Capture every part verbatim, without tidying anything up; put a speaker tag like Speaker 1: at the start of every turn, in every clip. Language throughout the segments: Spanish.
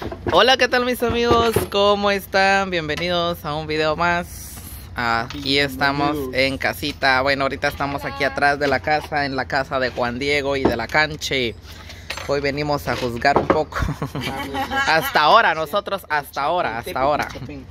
Speaker 1: Hola, ¿qué tal mis amigos? ¿Cómo están? Bienvenidos a un video más. Aquí estamos en casita. Bueno, ahorita estamos aquí atrás de la casa, en la casa de Juan Diego y de la Canche. Hoy venimos a juzgar un poco. Hasta ahora, nosotros hasta ahora, hasta ahora.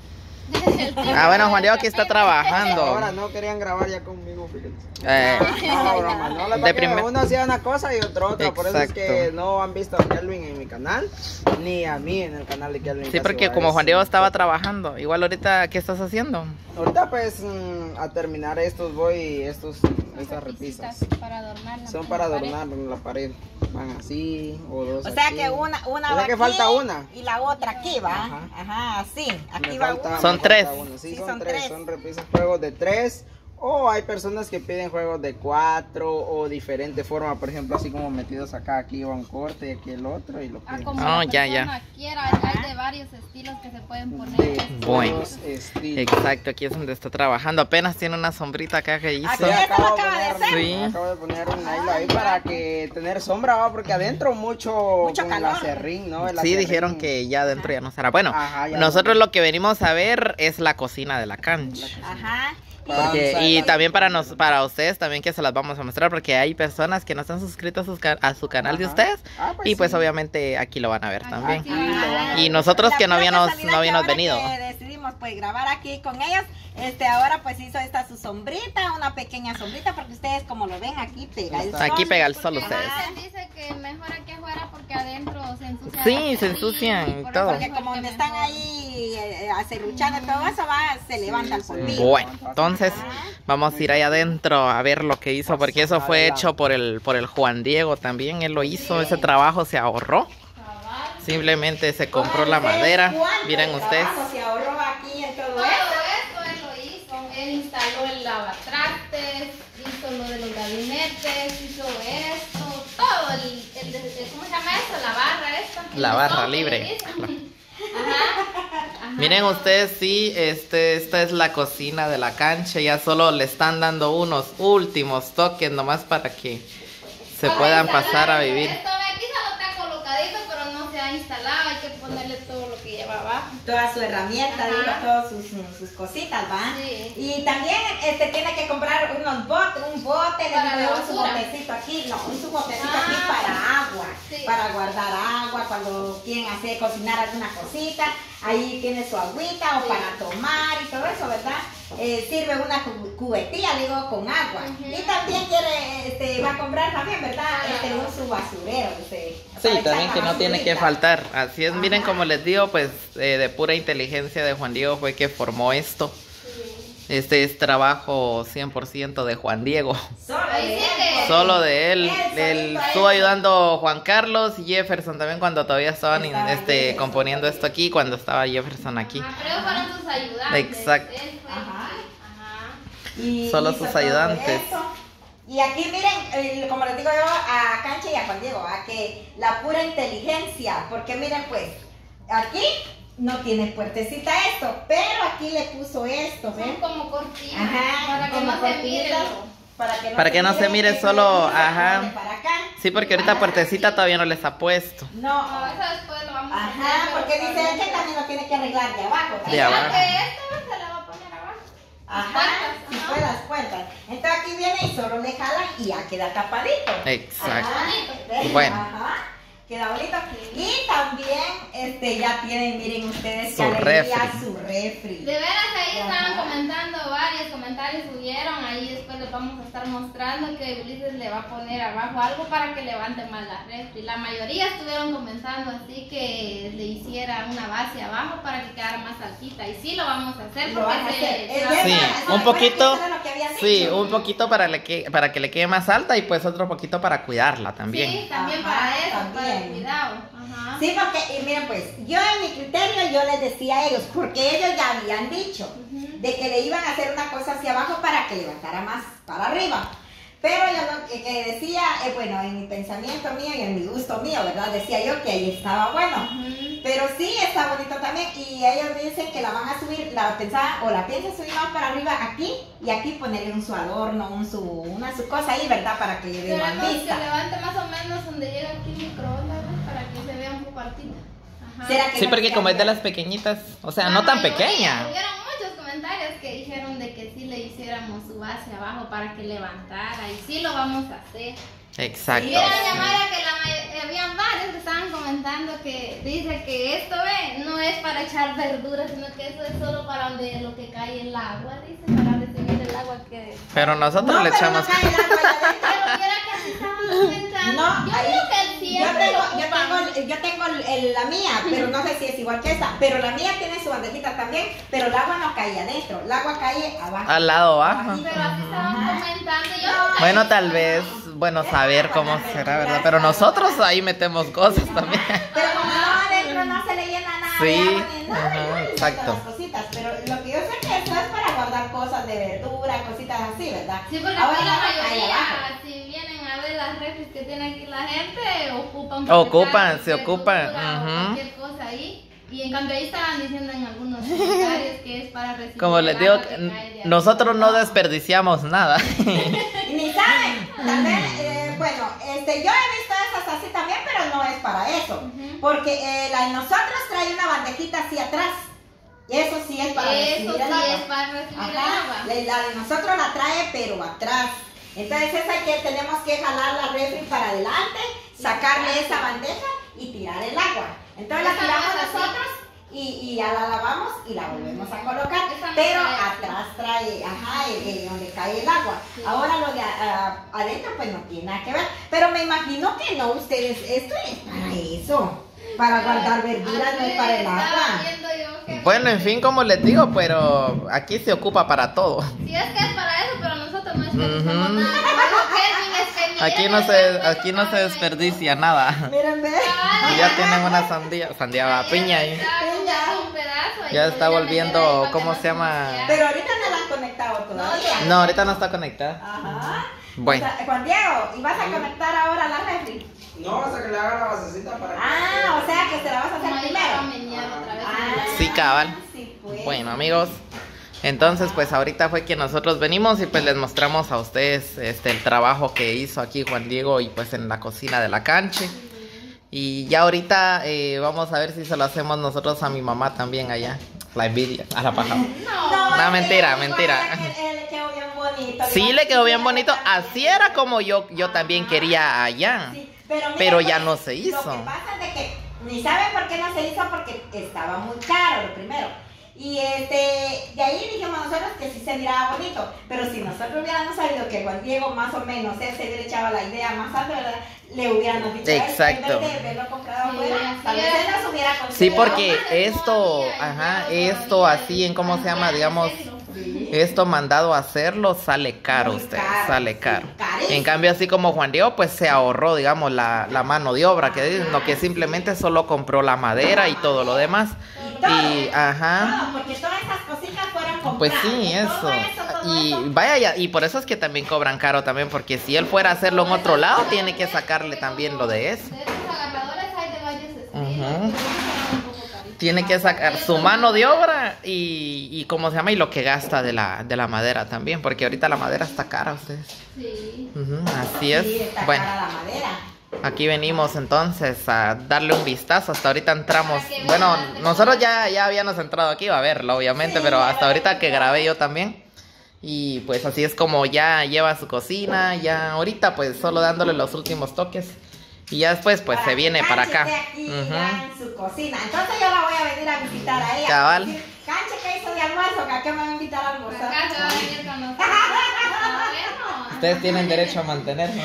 Speaker 1: Ah, bueno, Juan Diego aquí está trabajando.
Speaker 2: Ahora no querían grabar ya conmigo, fíjense.
Speaker 1: Eh,
Speaker 2: No, broma, no, la
Speaker 1: de
Speaker 2: verdad que
Speaker 1: primer-
Speaker 2: uno hacía una cosa y otro otra. Por eso es que
Speaker 1: Exacto.
Speaker 2: no han visto a Kelvin en mi canal, ni a mí en el canal de Kelvin.
Speaker 1: Sí, porque como Juan Diego estaba trabajando. Igual ahorita, ¿qué estás haciendo?
Speaker 2: Ahorita pues mm, a terminar estos voy, estos, estas repisas.
Speaker 3: Para adornar.
Speaker 2: Son para adornar la pared. Van así, o dos
Speaker 4: O sea
Speaker 2: aquí.
Speaker 4: que una, una
Speaker 2: O sea
Speaker 4: va
Speaker 2: que
Speaker 4: aquí
Speaker 2: falta una.
Speaker 4: y la otra aquí va.
Speaker 2: Ajá.
Speaker 4: Ajá, así. Aquí
Speaker 2: Me
Speaker 4: va
Speaker 2: falta-
Speaker 4: una.
Speaker 2: me
Speaker 1: Son
Speaker 2: falta
Speaker 1: tres.
Speaker 2: una. Sí,
Speaker 4: Sí,
Speaker 2: son,
Speaker 4: son
Speaker 2: tres.
Speaker 4: tres.
Speaker 2: Son repisas, juegos de tres. O hay personas que piden juegos de cuatro o diferente forma. Por ejemplo, así como metidos acá, aquí va un corte y aquí el otro y lo
Speaker 3: Ah,
Speaker 2: piden.
Speaker 3: como
Speaker 1: Oh,
Speaker 3: la
Speaker 1: ya,
Speaker 3: persona
Speaker 1: ya.
Speaker 3: quiera, hay de varios estilos que se pueden poner.
Speaker 2: De
Speaker 1: Bueno.
Speaker 2: todos estilos.
Speaker 1: Exacto, aquí es donde está trabajando. Apenas tiene una sombrita acá que hizo.
Speaker 4: Aquí
Speaker 2: Sí,
Speaker 4: Eso
Speaker 2: acabo
Speaker 4: lo
Speaker 2: de
Speaker 4: acaba de
Speaker 2: poner,
Speaker 4: hacer.
Speaker 1: Sí.
Speaker 2: acabo de poner un hilo ahí para que tener sombra, ¿va? Porque adentro mucho,
Speaker 4: Mucho
Speaker 2: con
Speaker 4: calor.
Speaker 2: el acerrín, ¿no? El
Speaker 1: Sí,
Speaker 2: acerrín.
Speaker 1: dijeron que ya adentro ya no será. Bueno,
Speaker 2: Ajá, ya
Speaker 1: nosotros
Speaker 2: no.
Speaker 1: lo que venimos a ver es la cocina de la cancha.
Speaker 4: Ajá.
Speaker 1: Porque,
Speaker 2: Vamos a
Speaker 1: y
Speaker 2: ver.
Speaker 1: también para nos, para ustedes también que se las vamos a mostrar porque hay personas que no están suscritos a, sus ca- a su canal de
Speaker 2: Ajá.
Speaker 1: ustedes
Speaker 2: Ah, pues
Speaker 1: y pues
Speaker 2: sí.
Speaker 1: obviamente aquí lo van a ver también.
Speaker 2: Aquí lo van a ver.
Speaker 1: Y nosotros
Speaker 4: La
Speaker 1: que no
Speaker 4: pura
Speaker 1: habíamos,
Speaker 4: casualidad
Speaker 1: no
Speaker 4: que
Speaker 1: habíamos
Speaker 4: ahora
Speaker 1: venido.
Speaker 4: que decidimos pues grabar aquí con ellos, este ahora pues hizo esta su sombrita, una pequeña sombrita, porque ustedes como lo ven aquí pega el sol.
Speaker 1: Aquí pega el sol
Speaker 3: Porque
Speaker 1: ustedes.
Speaker 3: dicen- dice que mejor aquí afuera porque adentro se ensucia.
Speaker 1: Sí, se ensucian y
Speaker 3: por
Speaker 1: todo.
Speaker 3: eso
Speaker 4: Porque
Speaker 3: dijo
Speaker 4: como
Speaker 3: que
Speaker 4: donde están
Speaker 3: mejor.
Speaker 4: ahí eh, acerruchando y todo eso va, se levanta el
Speaker 2: sí.
Speaker 4: polvillo.
Speaker 1: Bueno, entonces vamos a ir ahí adentro a ver lo que hizo porque eso fue
Speaker 2: Adelante.
Speaker 1: hecho por el por el Juan Diego también. Él lo hizo, ese trabajo se ahorró. Simplemente se compró la madera. Miren ustedes.
Speaker 4: Se ahorró aquí en todo
Speaker 3: Todo
Speaker 4: esto.
Speaker 3: esto él lo hizo. Él instaló el lavatrastes, hizo lo de los gabinetes, hizo esto, todo el, el, el- ¿cómo se llama esto? La barra esta.
Speaker 1: La
Speaker 3: El
Speaker 1: barra
Speaker 3: toque,
Speaker 1: libre.
Speaker 3: le dicen. Ajá. Ajá.
Speaker 1: Miren ustedes, sí, este, esta es la cocina de la cancha. Ya solo le están dando unos últimos toques nomás para que se
Speaker 3: Para
Speaker 1: puedan
Speaker 3: instalar
Speaker 1: pasar a
Speaker 3: esto,
Speaker 1: vivir.
Speaker 3: Esto aquí solo está colocadito, pero no se ha instalado. Hay que ponerle todo lo que lleva abajo.
Speaker 4: Toda su herramienta,
Speaker 3: Ajá.
Speaker 4: digo, todas sus, sus cositas, ¿va?
Speaker 3: Sí.
Speaker 4: Y también este, tiene que comprar unos botes, un bote, le
Speaker 3: Para
Speaker 4: digo
Speaker 3: la
Speaker 4: yo, su
Speaker 3: basura.
Speaker 4: botecito aquí, no, un su botecito
Speaker 3: Ah.
Speaker 4: aquí para agua,
Speaker 3: Sí.
Speaker 4: para guardar agua, cuando quieren hacer, cocinar alguna cosita, ahí tiene su agüita o
Speaker 3: Sí.
Speaker 4: para tomar y todo eso, ¿verdad? Eh, sirve una cu- cubetilla, digo, con agua.
Speaker 3: Ujú.
Speaker 4: Y también quiere, este, va a comprar también, ¿verdad?
Speaker 3: Ah.
Speaker 4: Este, un su basurero, este,
Speaker 1: Sí,
Speaker 4: para
Speaker 1: también
Speaker 4: echar
Speaker 1: que
Speaker 4: la
Speaker 1: no tiene que
Speaker 4: basurita.
Speaker 1: faltar. Así es, miren
Speaker 4: Ajá.
Speaker 1: como les digo, pues eh, de pura inteligencia de Juan Diego fue que formó esto. Este es trabajo cien por ciento de Juan Diego.
Speaker 4: Solo
Speaker 3: Ahí
Speaker 4: de
Speaker 3: sí
Speaker 4: él,
Speaker 3: que-
Speaker 4: porque-
Speaker 1: Solo de él.
Speaker 4: Él
Speaker 1: Él
Speaker 4: solito,
Speaker 1: estuvo
Speaker 4: él.
Speaker 1: ayudando Juan Carlos y Jefferson también cuando todavía estaban
Speaker 4: Estaba
Speaker 1: este,
Speaker 4: Jefferson.
Speaker 1: componiendo esto aquí, cuando estaba Jefferson aquí.
Speaker 3: Ajá, pero ellos fueron sus ayudantes.
Speaker 1: Exacto.
Speaker 3: Él fue-
Speaker 4: Ajá.
Speaker 3: Ajá.
Speaker 4: Y
Speaker 1: Solo
Speaker 4: hizo
Speaker 1: sus
Speaker 4: todo
Speaker 1: ayudantes.
Speaker 4: eso. Y aquí miren, eh, como les digo yo a Cancha y a Juan Diego, a que la pura inteligencia, porque miren pues, aquí no tiene puertecita esto, pero aquí le puso esto,
Speaker 3: Son
Speaker 4: ¿ven?
Speaker 3: como cortinas.
Speaker 4: Ajá,
Speaker 3: Para que
Speaker 4: como
Speaker 3: no se
Speaker 4: cortinas,
Speaker 3: mire.
Speaker 4: Para que no,
Speaker 1: Para que no se mire
Speaker 4: eso
Speaker 1: solo,
Speaker 4: le puse,
Speaker 1: ajá.
Speaker 4: ponle para acá.
Speaker 1: Sí, porque ahorita puertecita todavía no les ha puesto.
Speaker 4: No,
Speaker 3: No, eso después lo vamos a hacer.
Speaker 4: ajá,
Speaker 3: pero
Speaker 4: porque dice él que
Speaker 3: por-
Speaker 4: también lo tiene que arreglar de abajo.
Speaker 1: De
Speaker 4: ¿sí?
Speaker 1: abajo.
Speaker 3: Igual que esto se la va a poner abajo.
Speaker 4: Ajá,
Speaker 3: Puertas,
Speaker 4: si
Speaker 3: ajá.
Speaker 4: fue las puertas. Entonces aquí viene y solo le jalan y ya queda tapadito.
Speaker 1: Exacto.
Speaker 4: Ajá, ¿ves?
Speaker 1: Bueno.
Speaker 4: Ajá, queda bonito. Y también este, ya tienen, miren ustedes,
Speaker 1: Su
Speaker 4: que alegría,
Speaker 1: refri.
Speaker 4: su refri.
Speaker 3: De veras ahí
Speaker 4: Ajá.
Speaker 3: estaban comentando varios comentarios subieron, ahí después les vamos a estar mostrando que Ulises le va a poner abajo algo para que levante más la refri. La mayoría estuvieron comentando así que le hiciera una base abajo para que quedara más altita y sí lo vamos a hacer
Speaker 4: Lo
Speaker 3: porque
Speaker 4: van a
Speaker 3: se-
Speaker 4: hacer.
Speaker 3: se
Speaker 4: Eh,
Speaker 3: va a
Speaker 4: ya
Speaker 1: Sí,
Speaker 4: saben,
Speaker 3: hacer.
Speaker 1: un
Speaker 4: ¿saben?
Speaker 1: poquito.
Speaker 4: Eso era lo que habían
Speaker 1: Sí,
Speaker 4: dicho.
Speaker 1: un poquito para, le que, para que le quede más alta y pues otro poquito para cuidarla también.
Speaker 3: Sí, también
Speaker 4: Ajá,
Speaker 3: para eso, para el
Speaker 4: también.
Speaker 3: cuidado. Ajá.
Speaker 4: Sí, porque, y miren pues, yo en mi criterio yo les decía a ellos, porque ellos ya habían dicho
Speaker 3: Ujú.
Speaker 4: de que le iban a hacer una cosa hacia abajo para que levantara más para arriba. Pero yo lo que, que decía, eh, bueno, en mi pensamiento mío y en mi gusto mío, ¿verdad? Decía yo que ahí estaba bueno.
Speaker 3: Ujú.
Speaker 4: Pero sí está bonito también. Y ellos dicen que la van a subir, la pensaba, o la piensan subir más para arriba aquí y aquí ponerle un su adorno, un su, una su cosa ahí, ¿verdad? Para que le dé más
Speaker 3: Queremos que
Speaker 4: vista.
Speaker 3: levante más o menos donde llega aquí el microondas, ¿no? Para que se vea un poco altita. Ajá.
Speaker 4: ¿Será que
Speaker 1: Sí,
Speaker 4: no
Speaker 1: porque
Speaker 4: se
Speaker 1: como es de
Speaker 4: abre?
Speaker 1: las pequeñitas, o sea,
Speaker 3: La
Speaker 1: no tan
Speaker 3: mayoría,
Speaker 1: pequeña.
Speaker 3: Hubieron muchos comentarios que dijeron de que sí le hiciéramos su base abajo para que levantara y sí lo vamos a hacer.
Speaker 1: Exacto.
Speaker 3: Quiero llamar a que la may- habían varios que estaban comentando que dice que esto ve, no es para echar verduras, sino que eso es solo para donde lo que cae el agua, dice, para recibir el agua que...
Speaker 1: Pero nosotros
Speaker 4: No,
Speaker 1: le
Speaker 4: pero
Speaker 1: echamos...
Speaker 4: no cae el agua allá adentro.
Speaker 3: Pero quiera que así estaban comentando.
Speaker 4: No,
Speaker 3: yo
Speaker 4: ahí-
Speaker 3: digo que el
Speaker 4: Yo
Speaker 3: siempre
Speaker 4: tengo,
Speaker 3: lo
Speaker 4: yo
Speaker 3: ocupan.
Speaker 4: tengo, yo tengo el- el- la mía, pero no sé si es igual que esta. Pero la mía tiene su bandejita también, pero el agua no cae adentro, el agua cae abajo.
Speaker 1: Al lado bajo.
Speaker 3: Pero así estaban
Speaker 4: Ajá.
Speaker 3: comentando. Yo
Speaker 4: No,
Speaker 3: no
Speaker 1: Bueno,
Speaker 3: sé.
Speaker 1: tal vez, bueno, saber cómo será, ¿verdad? Pero nosotros ahí metemos cosas también.
Speaker 4: Pero como no adentro no se le llena nada
Speaker 1: Sí,
Speaker 4: de agua ni nada,
Speaker 1: ajá,
Speaker 4: ¿no? Y
Speaker 1: exacto.
Speaker 4: las cositas. Pero lo que yo sé que esto es para guardar cosas de verdura, cositas así, ¿verdad?
Speaker 3: Sí, porque
Speaker 4: Ahora
Speaker 3: aquí la
Speaker 4: no cae
Speaker 3: mayoría,
Speaker 4: abajo.
Speaker 3: si vienen a ver las refres que tiene aquí la gente, ocupan.
Speaker 1: Ocupan,
Speaker 3: para
Speaker 1: se ocupan,
Speaker 3: verdura o
Speaker 1: ujú.
Speaker 3: cualquier cosa ahí. Y en cambio ahí estaban diciendo en algunos comentarios que es para recibir.
Speaker 1: Como
Speaker 3: el
Speaker 1: les digo,
Speaker 3: agua que cae de
Speaker 1: nosotros no
Speaker 3: arriba.
Speaker 1: desperdiciamos nada.
Speaker 4: Y ni saben, también, eh, bueno, este, yo he visto esas así también, pero no es para eso.
Speaker 3: Ujú.
Speaker 4: Porque eh, la de nosotros trae una bandejita así atrás. Y eso sí es para
Speaker 3: Eso
Speaker 4: recibir
Speaker 3: sí
Speaker 4: el agua.
Speaker 3: es para recibir el
Speaker 4: Ajá,
Speaker 3: agua.
Speaker 4: la, la de nosotros la trae, pero atrás. Entonces esa que tenemos que jalar la refri para adelante, sacarle esa bandeja y tirar el agua. Entonces la
Speaker 3: Esa
Speaker 4: tiramos
Speaker 3: no es así.
Speaker 4: nosotros y, y ya la lavamos y la volvemos a colocar.
Speaker 3: Esa no
Speaker 4: Pero
Speaker 3: trae así.
Speaker 4: atrás trae, ajá, eh, eh, donde cae el agua.
Speaker 3: Sí.
Speaker 4: Ahora lo de ah, adentro pues no tiene nada que ver. Pero me imagino que no, ustedes, esto es para eso. Para guardar verduras, no es para el
Speaker 3: Estaba
Speaker 4: agua.
Speaker 3: viendo yo que-
Speaker 1: Bueno, en fin, como les digo, pero aquí se ocupa para todo.
Speaker 3: Si es que es para eso, pero nosotros no desperdiciamos
Speaker 1: Ujú.
Speaker 3: nada. Como dijo Kelvin, es que miren
Speaker 1: Aquí no
Speaker 3: el
Speaker 1: se,
Speaker 3: hueco
Speaker 1: aquí no se
Speaker 3: que
Speaker 1: desperdicia nada.
Speaker 4: Miren, ve.
Speaker 3: Cabal,
Speaker 1: Ya tienen una sandía, sandía
Speaker 3: ayer
Speaker 1: piña ahí.
Speaker 3: estaba comiendo un pedazo y
Speaker 1: Ya
Speaker 3: lo
Speaker 1: está
Speaker 3: voy a
Speaker 1: volviendo,
Speaker 3: meter ahí para
Speaker 1: ¿cómo
Speaker 3: que
Speaker 1: se
Speaker 3: no
Speaker 1: llama?
Speaker 3: ensucie.
Speaker 4: Pero ahorita no la han conectado todavía.
Speaker 1: No, ahorita no está conectada.
Speaker 4: Ajá.
Speaker 1: Bueno.
Speaker 4: O sea, Juan Diego, ¿y vas a conectar ahora la refri?
Speaker 2: No, hasta que le haga la basecita para que...
Speaker 4: Ah, o sea que se la vas a
Speaker 3: Como
Speaker 4: hacer
Speaker 3: ahí la va a
Speaker 4: primero.
Speaker 3: menear otra vez.
Speaker 4: Ah,
Speaker 1: Sí, cabal.
Speaker 4: sí, pues.
Speaker 1: Bueno, amigos, entonces pues ahorita fue que nosotros venimos y pues les mostramos a ustedes este el trabajo que hizo aquí Juan Diego y pues en la cocina de la cancha. Y ya ahorita eh, vamos a ver si se lo hacemos nosotros a mi mamá también allá. La envidia, a la paja.
Speaker 3: No,
Speaker 1: No,
Speaker 4: es
Speaker 1: mentira,
Speaker 4: que
Speaker 1: mentira.
Speaker 4: él- él le quedó bien bonito.
Speaker 1: Sí, le quedó bien bonito. Así era como yo, yo también quería allá.
Speaker 4: Sí, pero, mira,
Speaker 1: Pero ya
Speaker 4: pues,
Speaker 1: no se hizo.
Speaker 4: Lo que pasa es de que ni saben por qué no se hizo porque estaba muy caro lo primero. Y este, de ahí dijimos nosotros que sí se miraba bonito. Pero si nosotros hubiéramos sabido que Juan Diego más o menos él se hubiera echado la idea más alta, ¿verdad? Le hubiéramos dicho, "Ay,
Speaker 1: Exacto.
Speaker 4: en vez de haberlo comprado
Speaker 3: Sí,
Speaker 4: afuera,
Speaker 3: así
Speaker 4: tal vez
Speaker 3: era.
Speaker 4: él nos hubiera
Speaker 1: Sí,
Speaker 4: conseguido
Speaker 1: porque
Speaker 3: Además,
Speaker 1: esto,
Speaker 3: todavía,
Speaker 1: ajá,
Speaker 3: ya
Speaker 1: esto
Speaker 3: todavía,
Speaker 1: así en cómo se llama,
Speaker 3: antes de
Speaker 1: digamos,
Speaker 3: hacerlo.
Speaker 1: esto mandado a hacerlo sale caro
Speaker 4: Muy
Speaker 1: usted,
Speaker 4: caro,
Speaker 1: sale
Speaker 4: sí,
Speaker 1: caro.
Speaker 4: carísimo.
Speaker 1: En cambio así como Juan Diego pues se ahorró, digamos, la, la mano de obra, que dicen, no, que simplemente solo compró la madera y todo lo demás.
Speaker 4: Y todo,
Speaker 1: Y, ajá.
Speaker 4: todo, porque todas esas cositas fueron compradas.
Speaker 1: Pues sí,
Speaker 4: Todo
Speaker 1: eso.
Speaker 4: todo
Speaker 1: Y
Speaker 4: eso.
Speaker 1: vaya, ya- y por eso es que también cobran caro también, porque si él fuera a hacerlo en otro lado, tiene que sacarle también lo de eso.
Speaker 3: De esos agarradores hay de varios estilos.
Speaker 1: Ujú.
Speaker 3: pero esos son un poco caritos.
Speaker 1: Tiene que sacar su mano de obra y, y cómo se llama, y lo que gasta de la, de la madera también, porque ahorita la madera está cara, ustedes.
Speaker 3: Sí.
Speaker 1: Ujú, así es.
Speaker 4: Sí, está
Speaker 1: Bueno,
Speaker 4: cara la madera.
Speaker 1: aquí venimos entonces a darle un vistazo. Hasta ahorita entramos.
Speaker 3: Para que
Speaker 1: Bueno,
Speaker 3: vean,
Speaker 1: nosotros ya, ya habíamos entrado aquí a verlo, obviamente,
Speaker 4: Sí,
Speaker 1: pero
Speaker 4: ya
Speaker 1: hasta
Speaker 4: lo
Speaker 1: ahorita
Speaker 4: habíamos
Speaker 1: que
Speaker 4: entrado.
Speaker 1: grabé yo también. Y pues así es como ya lleva su cocina. Ya ahorita pues solo dándole los últimos toques. Y ya después pues
Speaker 4: Para
Speaker 1: se
Speaker 4: que
Speaker 1: viene para
Speaker 4: Canche
Speaker 1: acá.
Speaker 4: esté aquí
Speaker 1: Ujú.
Speaker 4: ya en su cocina. Entonces yo la voy a venir a visitar a ella.
Speaker 1: Cabal.
Speaker 4: Decir, Canche, ¿qué hizo de almuerzo? ¿Que a qué me va a invitar a almorzar?
Speaker 3: Acá se va a venir con nosotros. Ah, bueno.
Speaker 1: Ustedes tienen derecho a mantenernos.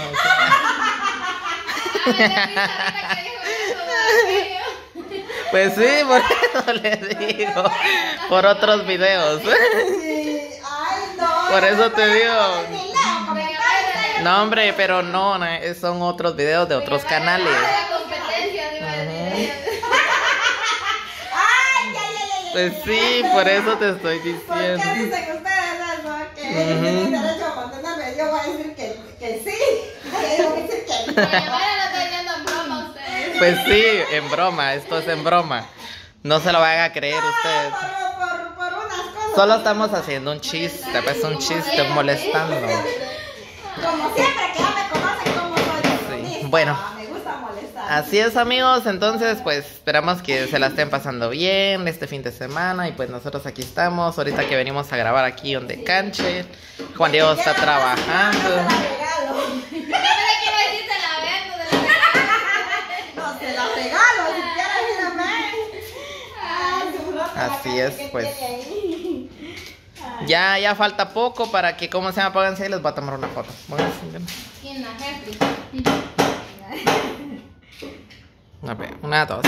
Speaker 3: Ay, qué risa ahorita que dijo eso, Dios mío.
Speaker 1: Pues sí, por eso les digo. Por otros videos.
Speaker 4: Sí. Ay, no.
Speaker 1: Por eso te digo.
Speaker 4: Ni leo comentarios.
Speaker 1: No, hombre, pero no, no, son otros videos de otros canales.
Speaker 3: La competencia, digo,
Speaker 4: Ay, ay, ay, ay, ay.
Speaker 1: Pues sí, por eso te estoy
Speaker 4: ¿Por qué
Speaker 1: diciendo.
Speaker 4: dicen ustedes eso? Que
Speaker 1: Ujú.
Speaker 4: ellos tienen derecho a mantenerme. Yo voy a decir que, que sí. Yo voy a decir que no.
Speaker 3: Doña Mara lo está diciendo en broma a ustedes.
Speaker 1: Pues sí, en broma, esto es en broma. No se lo van a creer ustedes.
Speaker 4: Por, por, por unas cosas.
Speaker 1: Solo estamos haciendo un chiste, pues un chiste molestando.
Speaker 4: Como siempre, que ya me conocen como soy.
Speaker 1: Sí,
Speaker 4: bromista,
Speaker 1: bueno.
Speaker 4: Me gusta molestar.
Speaker 1: Así es, amigos, entonces pues esperamos que se la estén pasando bien este fin de semana y pues nosotros aquí estamos, ahorita que venimos a grabar aquí donde Canche. Juan Diego está trabajando.
Speaker 3: Yo pensé que iba a decir, se la vendo, de la-
Speaker 4: No, te la regalo, si quieres, mírame.
Speaker 1: Así es, pues. Ya, ya falta poco para que, ¿cómo se llama? Pónganse y les voy a tomar una foto. Pónganse.
Speaker 3: Y en la refri.
Speaker 1: A ver, una, dos.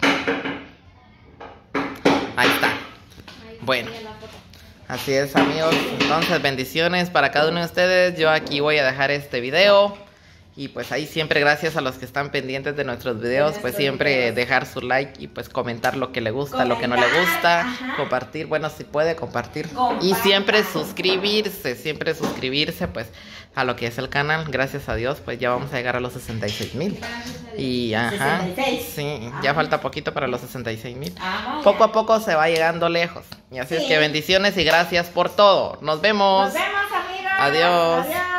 Speaker 1: Ahí está.
Speaker 3: Ahí
Speaker 1: Bueno.
Speaker 3: tenía la foto.
Speaker 1: Así es, amigos. Entonces, bendiciones para cada uno de ustedes. Yo aquí voy a dejar este video. Y pues ahí siempre gracias a los que están pendientes de nuestros videos.
Speaker 4: De
Speaker 1: Pues
Speaker 4: nuestros
Speaker 1: siempre
Speaker 4: videos.
Speaker 1: dejar su like y pues comentar lo que le gusta, lo que no le
Speaker 4: Comentar,
Speaker 1: gusta.
Speaker 4: ajá.
Speaker 1: Compartir, bueno, si puede compartir.
Speaker 4: Compartan.
Speaker 1: Y siempre suscribirse, siempre suscribirse pues a lo que es el canal. Gracias a Dios, pues ya vamos a llegar a los sesenta y seis mil.
Speaker 3: Gracias a Dios.
Speaker 1: Y ajá.
Speaker 4: sesenta y seis.
Speaker 1: Sí, ya
Speaker 4: Ajá.
Speaker 1: falta poquito para los sesenta y seis mil.
Speaker 4: Ah, vaya.
Speaker 1: Poco a poco se va llegando lejos. Y así es
Speaker 4: Sí.
Speaker 1: que bendiciones y gracias por todo. Nos vemos.
Speaker 4: Nos vemos, amigos.
Speaker 1: Adiós.
Speaker 4: Adiós.